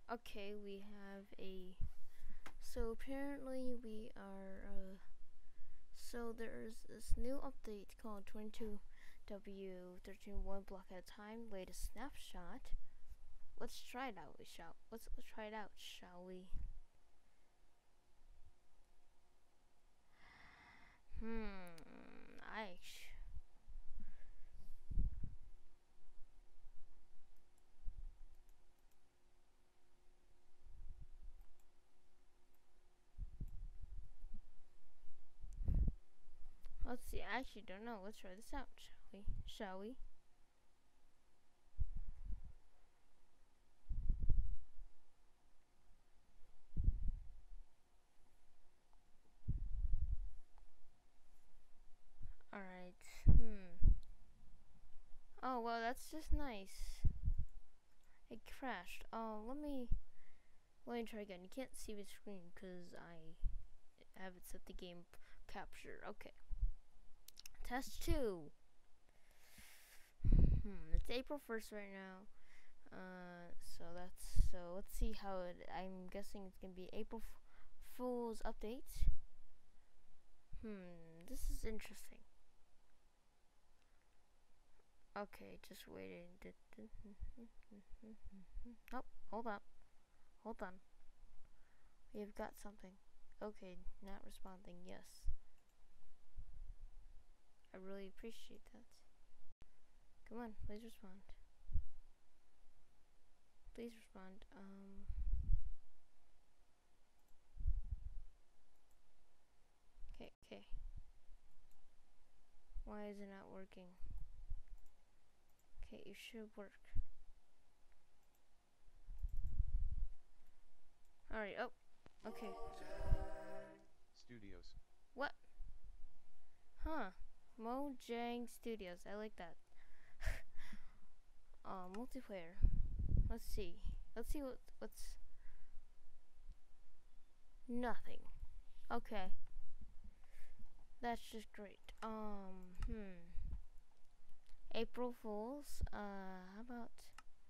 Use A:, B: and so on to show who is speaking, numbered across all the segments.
A: Okay, we have a. So apparently we are. So there's this new update called 22W131 block at a time, latest snapshot. Let's try it out. Let's try it out, shall we? I. Let's see. I actually don't know. Let's try this out, shall we? Shall we? Alright. Oh, well, that's just nice. It crashed. Let me try again. You can't see the screen because I have it set the game capture. Okay. Test 2. It's April 1st right now. So let's see how it. I'm guessing it's gonna be April Fool's update. This is interesting. Okay, just waiting. Oh, hold on. We've got something. Okay, not responding. Yes, I really appreciate that. Come on, please respond. Please respond. Okay. Why is it not working? Okay, it should work. Alright, oh, okay.
B: Studios.
A: What? Huh. Mojang Studios, I like that. Multiplayer. Let's see what's nothing. Okay. That's just great. April Fools. How about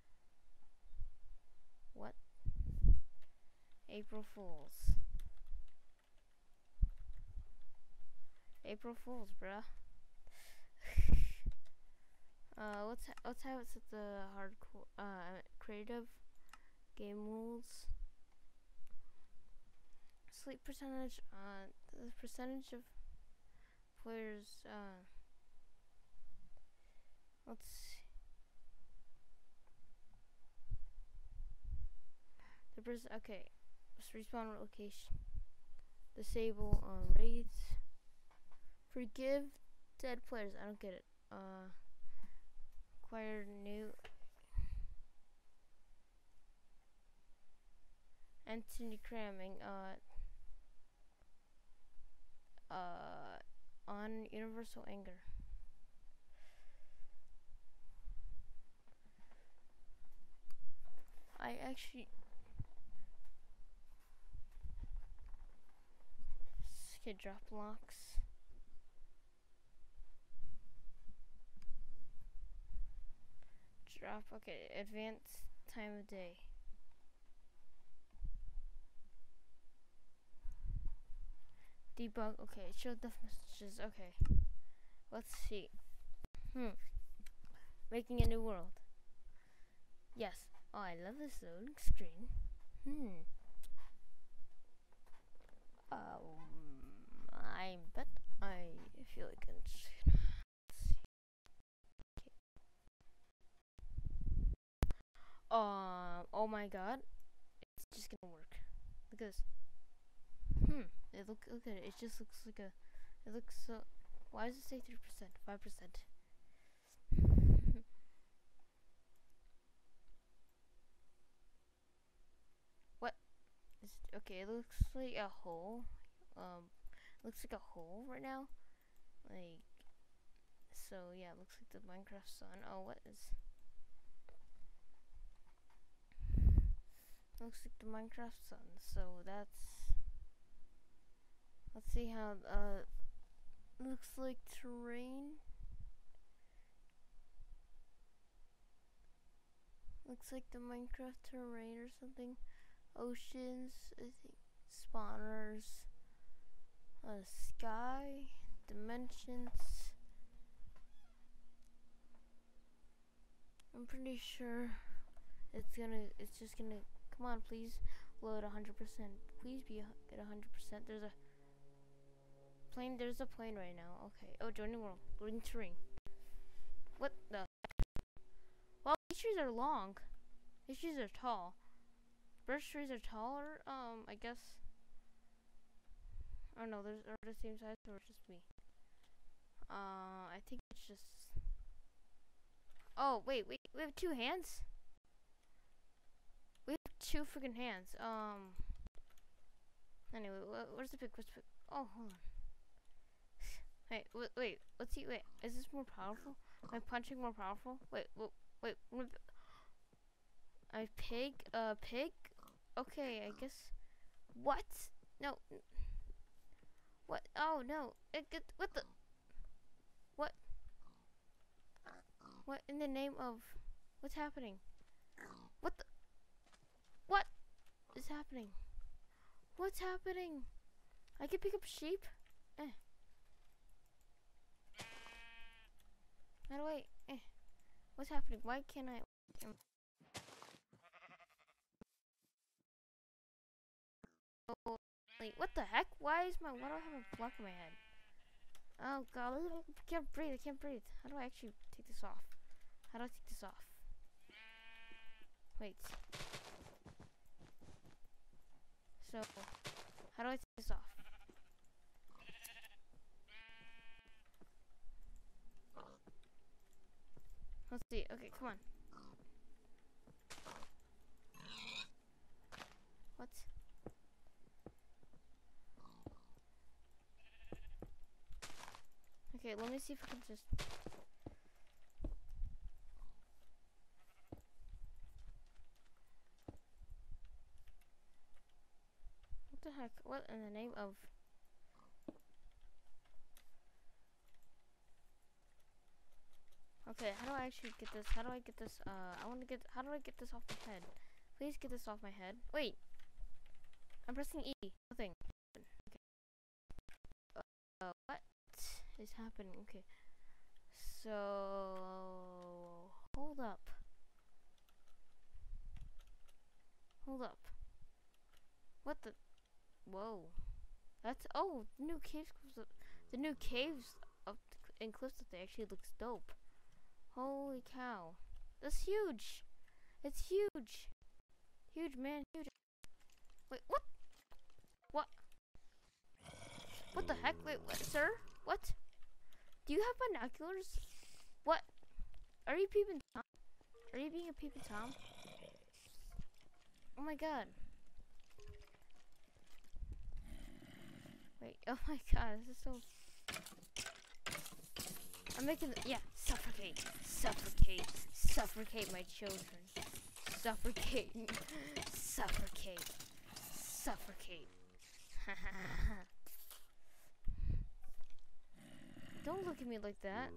A: what? April Fools. April Fools, bruh. Let's have it set the hardcore creative game rules. Sleep percentage. The percentage of players. Let's see. Okay. Respawn location. Disable raids. Forgive dead players. I don't get it. Acquire new entity cramming. On universal anger. I actually could drop locks. Drop. Okay, advanced time of day. Debug. Okay, show the messages. Okay, let's see. Making a new world. Yes. Oh, I love this loading screen. I bet I feel like I'm just gonna see. Okay. Oh my god. It's just gonna work. Look at this. Look at it. It just looks like a. It looks so. Why does it say 3%? 5%? What? Okay, it looks like a hole. Looks like a hole right now. Like. So yeah, it looks like the Minecraft sun. Oh, what is? Looks like the Minecraft sun. So that's. Let's see how looks like terrain. Looks like the Minecraft terrain or something. Oceans, I think, spawners, sky, dimensions. I'm pretty sure it's just gonna, come on, please load 100%. Please be at 100%. There's a plane right now. Okay. Oh, joining world. Loading terrain. What the? Well, these trees are long. These trees are tall. Birch trees are taller. I guess. I don't know. Are the same size or just me? I think it's just. Oh, wait. We have two hands? We have two freaking hands. Anyway, where's the pick? Oh, hold on. Wait. Let's see. Wait, is this more powerful? Am I punching more powerful? Wait. I pig? Pig? Okay, I guess. What? No. What? Oh, no. What the? What? What in the name of? What's happening? What the? What is happening? What's happening? I can pick up sheep? How do I? What's happening? Why can't I? Oh, wait, what the heck? Why do I have a block on my head? Oh god, I can't breathe. How do I actually take this off? How do I take this off? Wait. So, how do I take this off? Let's see. Okay, come on. What? Okay, let me see if I can just... What the heck? What in the name of... Okay, how do I actually get this? How do I get this? How do I get this off my head? Please get this off my head. Wait. I'm pressing E. Nothing. Okay. What is happening? Okay. So... Hold up. What the? Whoa. That's... Oh, the new caves... The new caves up in Cliffside actually looks dope. Holy cow. That's huge. It's huge. Huge, man. Huge. Wait, what? What? What the heck? Wait, what, sir? What? Do you have binoculars? What? Are you peeping Tom? Are you being a peeping Tom? Oh my god. Wait, oh my god, this is so... I'm making yeah, suffocate my children. Suffocate. Don't look at me like that.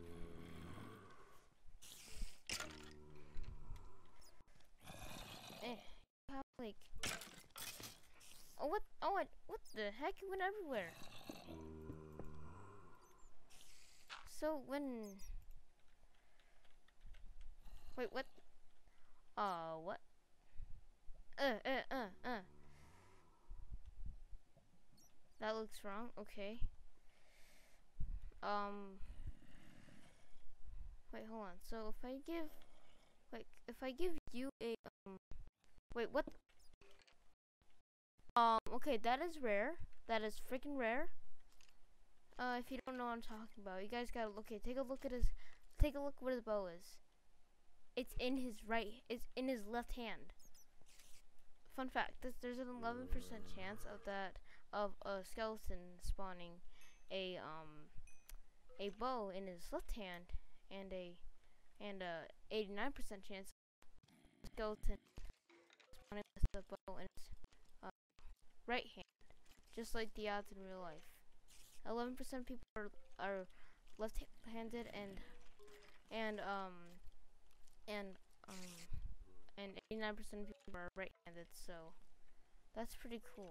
A: Like, oh what? Oh what the heck? It went everywhere. So when... Wait, what? What? That looks wrong. Okay. Wait, hold on. So if I give you a wait, what? Okay, that is rare. That is freaking rare. If you don't know what I'm talking about, you guys gotta look at. Take a look where the bow is. It's in his left hand. Fun fact: there's an 11% chance of a skeleton spawning a bow in his left hand, and a 89% chance of skeleton spawning with the bow in his right hand, just like the odds in real life. 11% people are left-handed, and and 89% of people are right-handed, so that's pretty cool.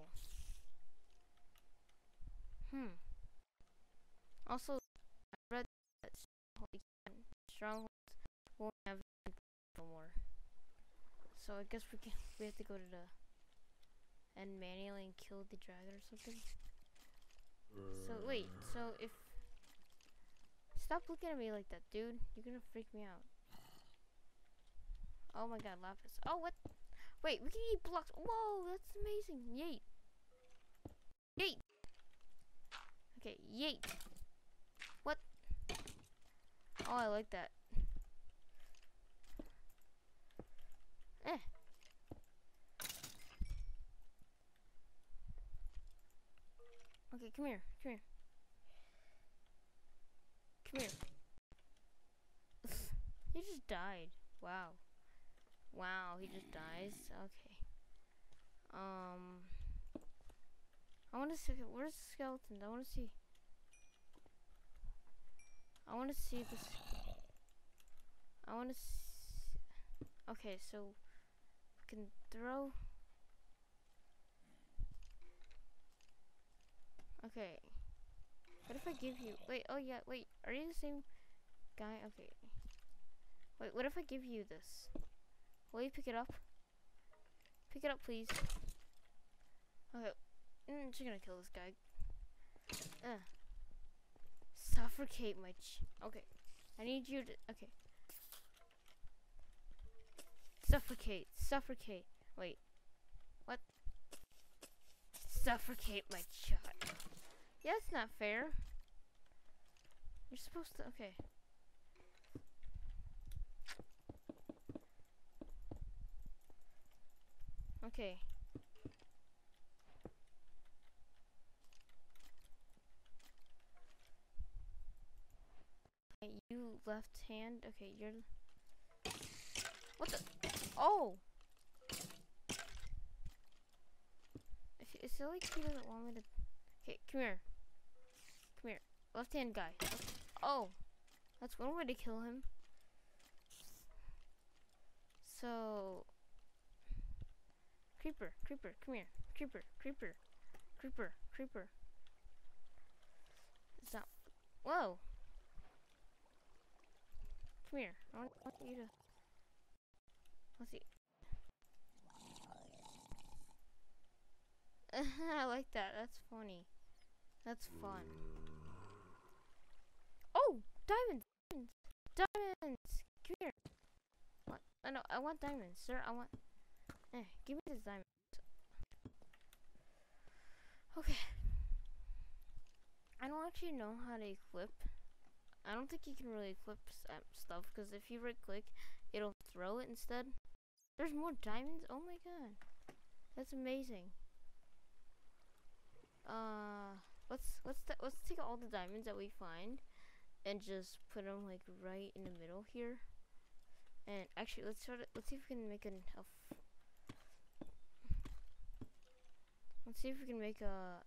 A: Also, I read that strongholds won't have no more. So I guess we have to go to the and manually and kill the dragon or something. So wait, so if stop looking at me like that, dude. You're gonna freak me out. Oh my god, lapis. Oh what? Wait, we can eat blocks. Whoa, that's amazing. Yeet. Yeet. Okay, yeet. What? Oh, I like that. Eh. Okay, come here. Come here. Come here. He just died. Wow. Wow, he just dies. Okay. I want to see. Where's the skeletons? I want to see. I want to see this. I want to. Okay, so we can throw. Okay. What if I give you? Wait. Oh yeah. Wait. Are you the same guy? Okay. Wait. What if I give you this? Will you pick it up? Pick it up, please. Okay. She's gonna kill this guy. Suffocate my okay. I need you to. Okay. Suffocate. Suffocate. Wait. What? Suffocate my child. Yeah, that's not fair. You're supposed to. Okay. Okay. You left hand. Okay, you're. What the? Oh! It's like he doesn't want me to. Okay, come here. Come here. Left hand guy. Oh! That's one way to kill him. So. Creeper, creeper, come here. Creeper, creeper, creeper, creeper. Stop. Whoa! Come here. I want you to. Let's see. I like that. That's funny. That's fun. Oh! Diamonds! Diamonds! Come here. What? No, I want diamonds, sir. I want. Give me this diamond. Okay. I don't actually know how to equip. I don't think you can really equip stuff, because if you right click, it'll throw it instead. There's more diamonds? Oh my god. That's amazing. Let's take all the diamonds that we find and just put them like right in the middle here. And actually, let's see if we can make let's see if we can make a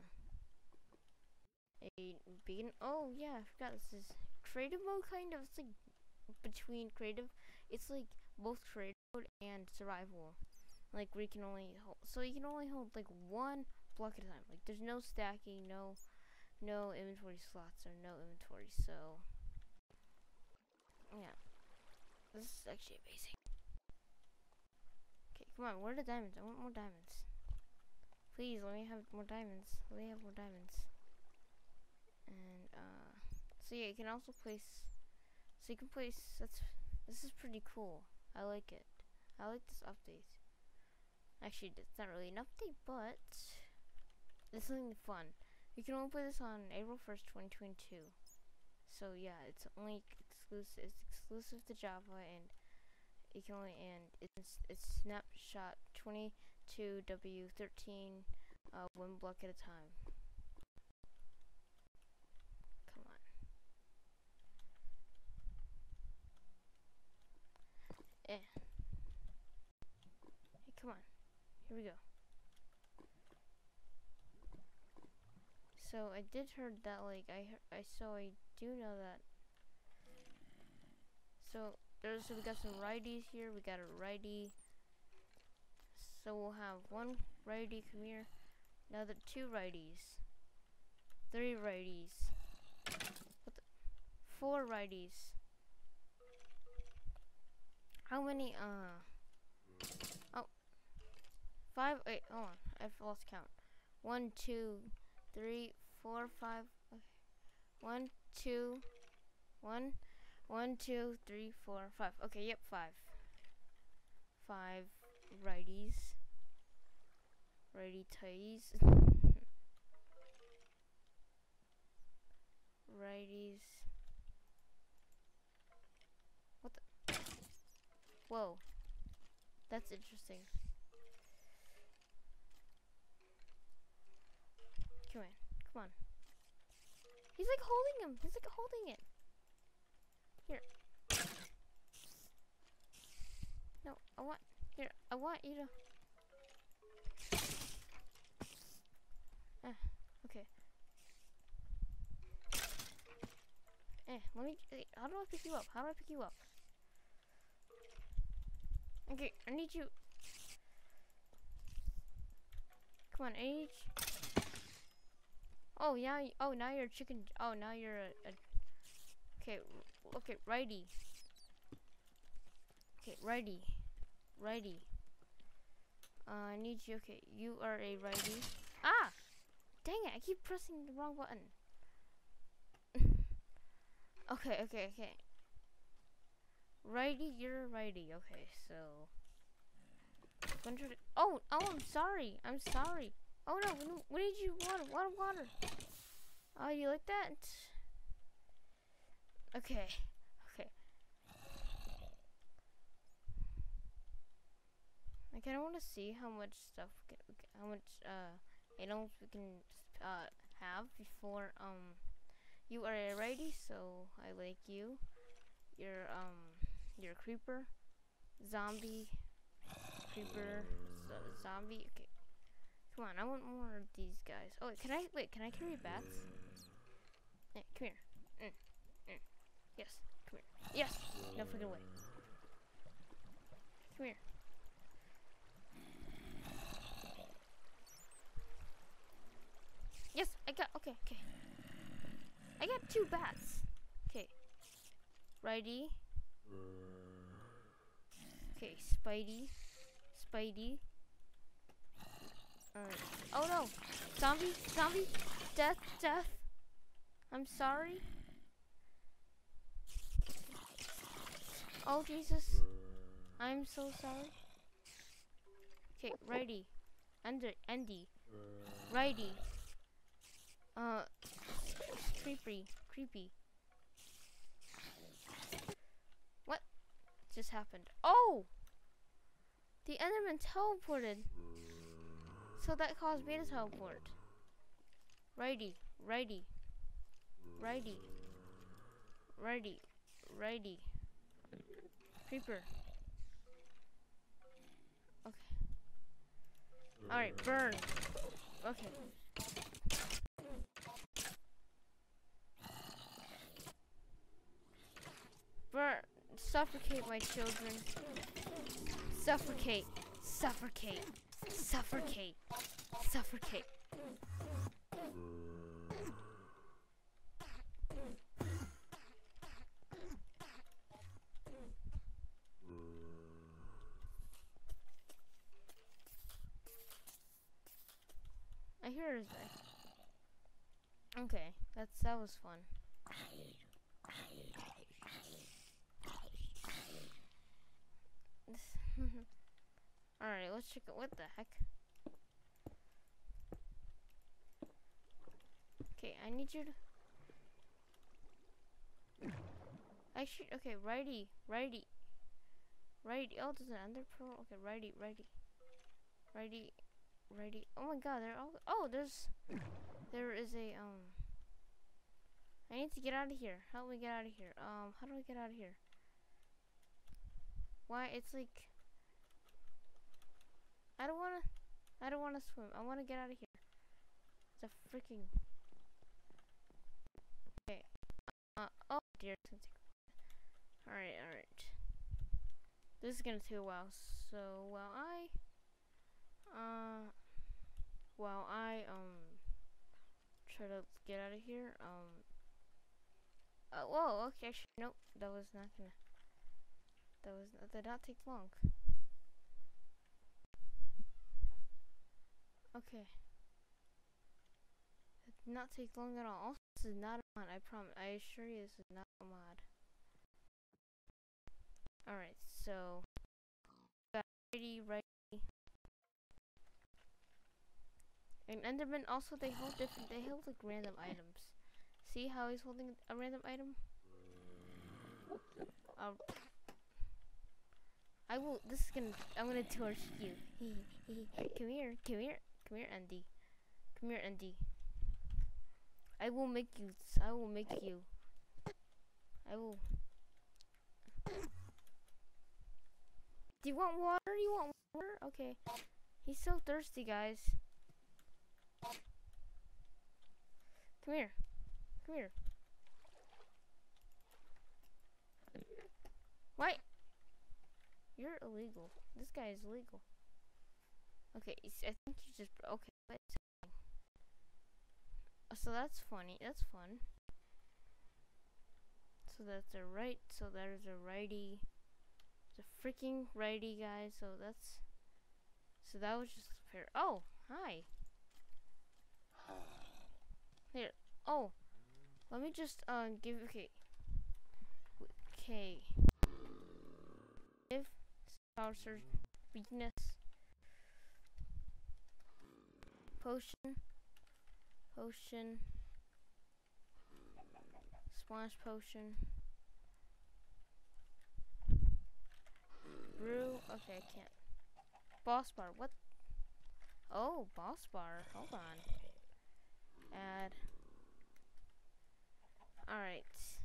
A: beacon. Oh yeah, I forgot this is creative mode kind of. It's like between creative. It's like both creative mode and survival. Like where you can only hold, so you can only hold like one block at a time. Like there's no stacking, no inventory slots or no inventory. So yeah, this is actually amazing. Okay, come on, where are the diamonds? I want more diamonds. Please let me have more diamonds. Let me have more diamonds. And so yeah, you can also place. So you can place. This is pretty cool. I like it. I like this update. Actually, it's not really an update, but it's something fun. You can only play this on April 1st, 2022. So yeah, it's only exclusive. It's exclusive to Java, and you can only it's snapshot 22W13, one block at a time. Come on. Hey, come on. Here we go. So I did heard that, like I do know that. So So we got some righties here. We got a righty. So we'll have one righty. Come here. Another 2 righties. 3 righties. What the? 4 righties. How many? Oh, 5. Wait, hold on. I've lost count. 1, 2, 3, 4, 5. Okay. 1, 2, 1, 1, 2, 3, 4, 5. Okay, yep, 5. 5 righties. Righty tighties. Righties. What the? Whoa. That's interesting. Come on. Come on. He's like holding him. He's like holding it. Here. No, I want. Here, I want you to. Okay. Let me. How do I pick you up? How do I pick you up? Okay, I need you. Come on, I need you. Oh yeah. Oh, now you're a chicken. Oh, now you're a. Okay. Okay, righty. Okay, righty. Righty. I need you. Okay, you are a righty. Ah! Dang it! I keep pressing the wrong button. Okay. Righty, you're a righty. Okay, so. Oh, I'm sorry. I'm sorry. Oh no, what did you want? Water. Oh, you like that? Okay. I kind of want to see how much stuff, how much animals we can have before you are a righty, so I like you. You're a creeper, zombie, creeper, zombie. Okay, come on, I want more of these guys. Oh, can I carry bats? Hey, come here. Yes, come here. Yes, no freaking way. Come here. Yes, I got. Okay. I got 2 bats. Okay. Righty. Okay, Spidey. Oh no! Zombie! Death! I'm sorry. Oh Jesus! I'm so sorry. Okay, righty. Andy. Righty. Creepy. What just happened? Oh! The Enderman teleported. So that caused me to teleport. Righty. Creeper. Okay. Alright, burn. Okay. Burn. Suffocate, my children. Suffocate. I hear his back. Okay, that was fun. Alright, let's check it. What the heck? Okay, I need you to. Actually, okay, righty. Oh, there's an ender pearl. Okay, righty. Oh my god, they're all. Oh, there is a I need to get out of here. Help me get out of here. How do I get out of here? Why? It's like I don't wanna swim. I wanna get out of here. It's a freaking. Okay. Oh dear. Alright. This is gonna take a while. So while I try to get out of here. Whoa. Okay. Actually, nope. That was not gonna. That did not take long. Okay. It did not take long at all. Also, this is not a mod. I promise. I assure you, this is not a mod. All right. So, got ready. And Enderman also they hold different. They hold like random items. See how he's holding a random item? I will. This is gonna. I'm gonna torch you. Come here. Come here. Come here, Andy. Come here, Andy. I will make you. I will make you. I will. Do you want water? You want water? Okay. He's so thirsty, guys. Come here. Come here. What? You're illegal. This guy is illegal. Okay, I think you just okay. So that's funny. That's fun. So that's a right. So there's a righty. It's a freaking righty, guys. So that's. So that was just fair. Oh, hi. Here. Oh, let me just give. Okay. Okay. Give power surge weakness. Potion. Splash potion. Brew. Okay, I can't. Boss bar. What? Oh, boss bar. Hold on. Add. Alright.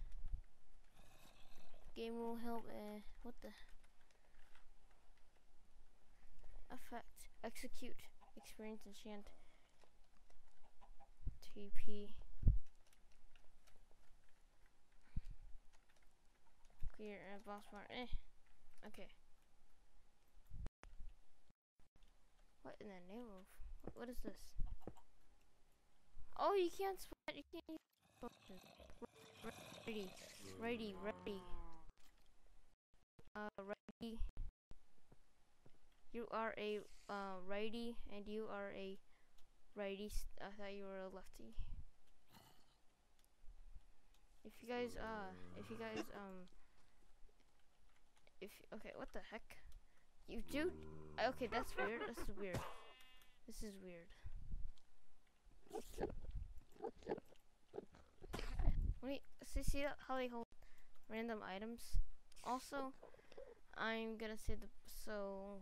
A: Game will help. What the? Effect. Execute. Experience enchant. TP. Clear and boss bar. Okay. What in the name of? What is this? Oh, you can't spot. You can't use potions. Ready. Ready. You are a righty, and you are a righty. I thought you were a lefty. If you guys okay, what the heck? You do? Okay, that's weird. This is weird. This is weird. Wait, see how they hold random items? Also, I'm gonna say so.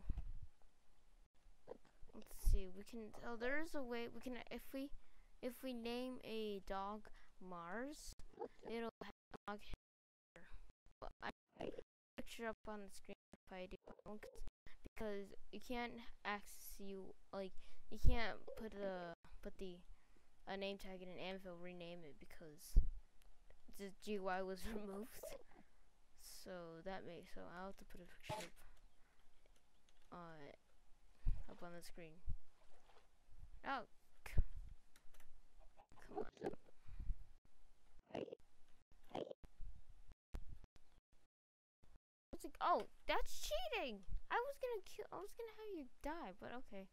A: Let's see. We can. Oh, there is a way we can. If we name a dog Mars, it'll have a dog hair. Well, I picture up on the screen if I do, because you can't access you can't put a name tag in an Anvil, rename it because the GUI was removed. So I'll have to put a picture up on the screen. Oh, come on. It's like, oh, that's cheating. I was gonna have you die, but okay.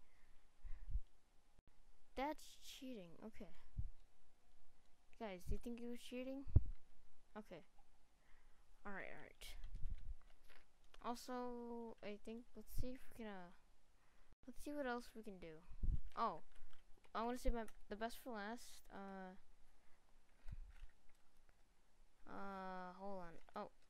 A: That's cheating. Okay. Guys, do you think it was cheating? Okay. Alright. Also, I think, let's see if we can, let's see what else we can do. Oh, I want to say the best for last. Hold on. Oh,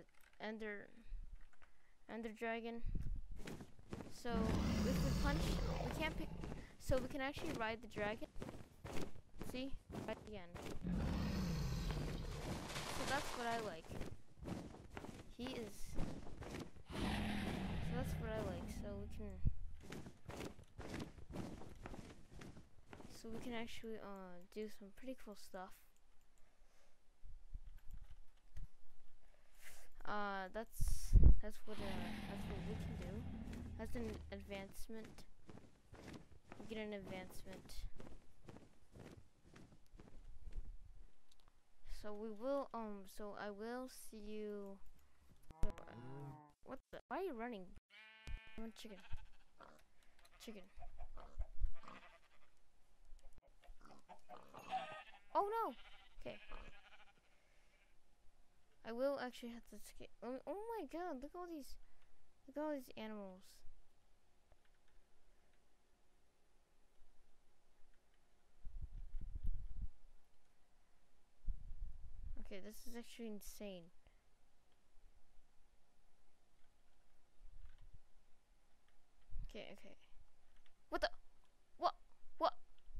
A: Ender Dragon. So, if we punch, we can't pick, so we can actually ride the dragon. See? Right again. So that's what I like. He is. So that's what I like. So we can actually do some pretty cool stuff. That's what we can do. That's an advancement. We get an advancement. So we will so I will see you. What the? Why are you running? I want chicken. Chicken. Oh no! Okay. I will actually have to skip. Oh my god! Look at all these animals. Okay, this is actually insane. Okay, okay. What the? What? What?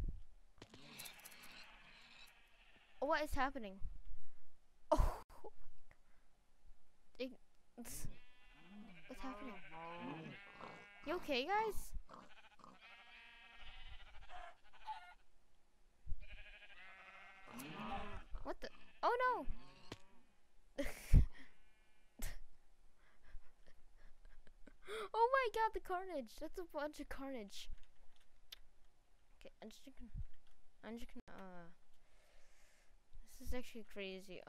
A: What is happening? Oh, what's happening? You okay, guys? What the? Oh no! Oh my god, the carnage! That's a bunch of carnage. Okay, I'm just gonna, this is actually crazy.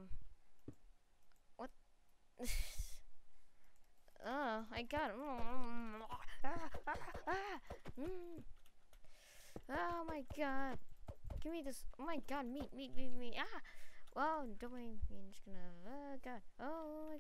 A: What? I got it. Oh my god. Give me this. Oh my god, meat. Ah! Wow, don't mind me. I'm just gonna, god. Oh my